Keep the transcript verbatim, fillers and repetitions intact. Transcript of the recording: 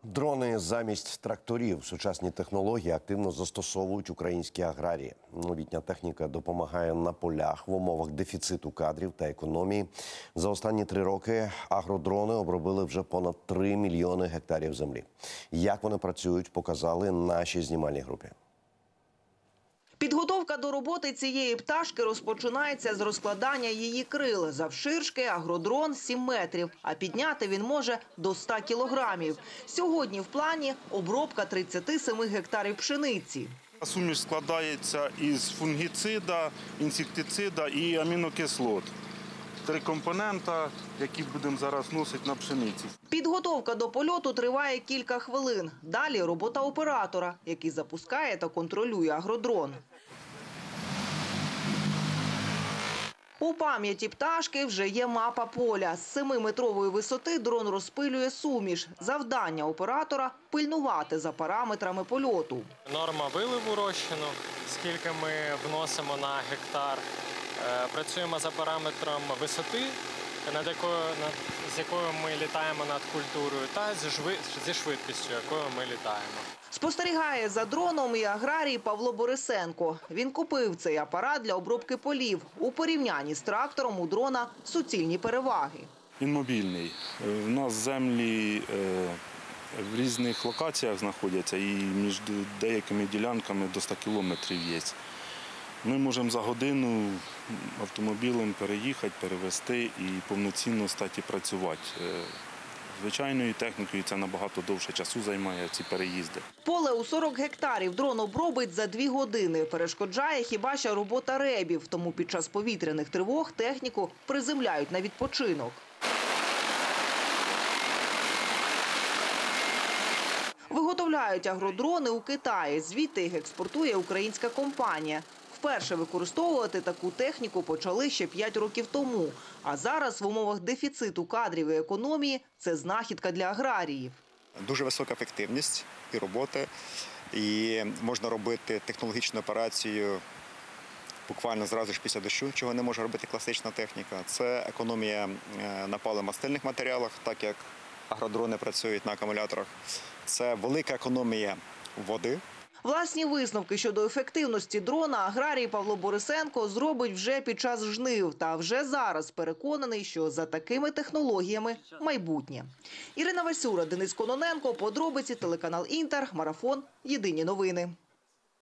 Дрони замість тракторів. Сучасні технології активно застосовують українські аграрії. Новітня техніка допомагає на полях в умовах дефіциту кадрів та економії. За останні три роки агродрони обробили вже понад три мільйони гектарів землі. Як вони працюють, показали нашій знімальній групі. Підготовка до роботи цієї пташки розпочинається з розкладання її крил. Завширшки агродрон сім метрів, а підняти він може до ста кілограмів. Сьогодні в плані обробка тридцяти семи гектарів пшениці. Суміш складається із фунгіцида, інсектицида і амінокислот. Три компонента, які будемо зараз носити на пшениці. Підготовка до польоту триває кілька хвилин. Далі робота оператора, який запускає та контролює агродрон. У пам'яті пташки вже є мапа поля. З семиметрової висоти дрон розпилює суміш. Завдання оператора – пильнувати за параметрами польоту. Норма виливу розчину, скільки ми вносимо на гектар. Працюємо за параметром висоти, над якою, над, з якою ми літаємо над культурою, та зі швидкістю, якою ми літаємо. Спостерігає за дроном і аграрій Павло Борисенко. Він купив цей апарат для обробки полів. У порівнянні з трактором у дрона суцільні переваги. Він мобільний. У нас землі в різних локаціях знаходяться і між деякими ділянками до ста кілометрів є. Ми можемо за годину автомобілем переїхати, перевезти і повноцінно стати працювати. Звичайною технікою це набагато довше часу займає, ці переїзди. Поле у сорок гектарів дрон обробить за дві години. Перешкоджає хіба що робота ребів, тому під час повітряних тривог техніку приземляють на відпочинок. Виготовляють агродрони у Китаї, звідти їх експортує українська компанія. Вперше використовувати таку техніку почали ще п'ять років тому. А зараз в умовах дефіциту кадрів і економії це знахідка для аграріїв. Дуже висока ефективність і роботи. І можна робити технологічну операцію буквально зразу ж після дощу, чого не може робити класична техніка. Це економія на паливно-мастильних матеріалах, так як агродрони працюють на акумуляторах. Це велика економія води. Власні висновки щодо ефективності дрона аграрій Павло Борисенко зробить вже під час жнив. Та вже зараз переконаний, що за такими технологіями майбутнє. Ірина Васюра, Денис Кононенко, подробиці, телеканал Інтер, Марафон, Єдині новини.